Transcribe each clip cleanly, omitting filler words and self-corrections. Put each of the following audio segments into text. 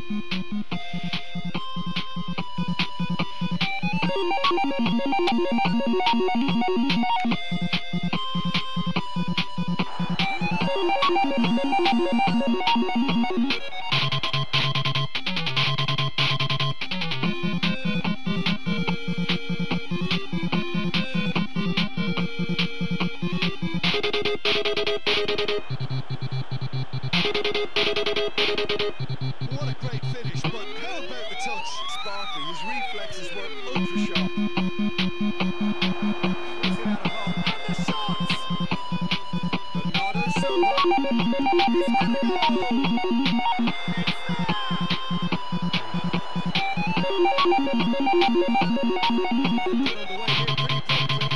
What a great finish, but how about the touch? Sparkling, his reflexes were ultra sharp. He's out of home, and the shots! Bernardo Silva. He's gonna go! It's there! On the way here pretty promptly.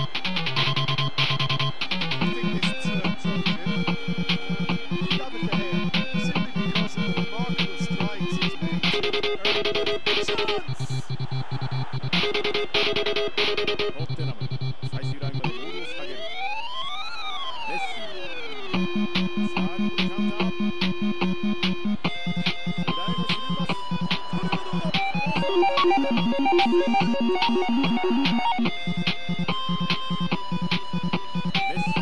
I think this turns on him. David De Gea, simply because of the remarkable strides he's made early. Chance! ロッテナム最終ラインまでボールを仕掛けるメッシさあここでカウンター裏へのスルーパスこれはどうだメッシ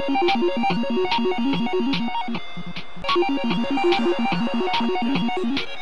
Thank you.